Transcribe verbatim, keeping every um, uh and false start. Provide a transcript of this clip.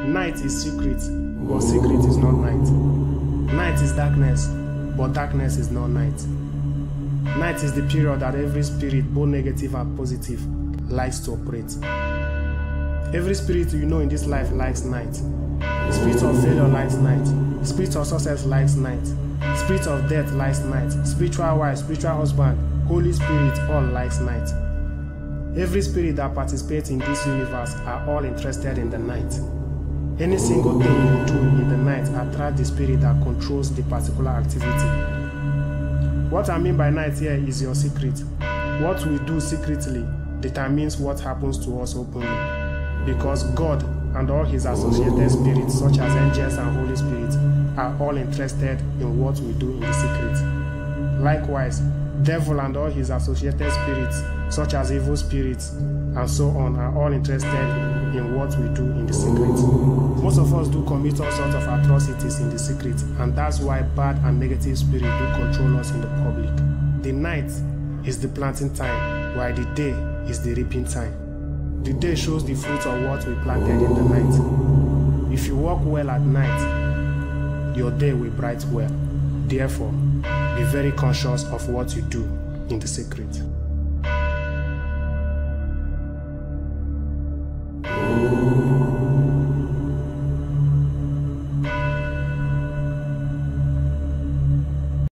Night is secret, but secret is not night. Night is darkness, but darkness is not night. Night is the period that every spirit, both negative and positive, likes to operate. Every spirit you know in this life likes night. Spirit of failure likes night. Spirit of success likes night. Spirit of death likes night. Spiritual wife, spiritual husband, Holy Spirit, all likes night. Every spirit that participates in this universe are all interested in the night. Any single thing you do in the night attracts the spirit that controls the particular activity. What I mean by night here is your secret. What we do secretly determines what happens to us openly. Because God and all his associated spirits, such as angels and Holy Spirit, are all interested in what we do in the secret. Likewise, devil and all his associated spirits, such as evil spirits and so on, are all interested in what we do in the secret. Most of us do commit all sorts of atrocities in the secret, and that's why bad and negative spirits do control us in the public. The night is the planting time, while the day is the reaping time. The day shows the fruit of what we planted in the night. If you walk well at night, your day will bright well. Therefore, be very conscious of what you do in the secret. Oh.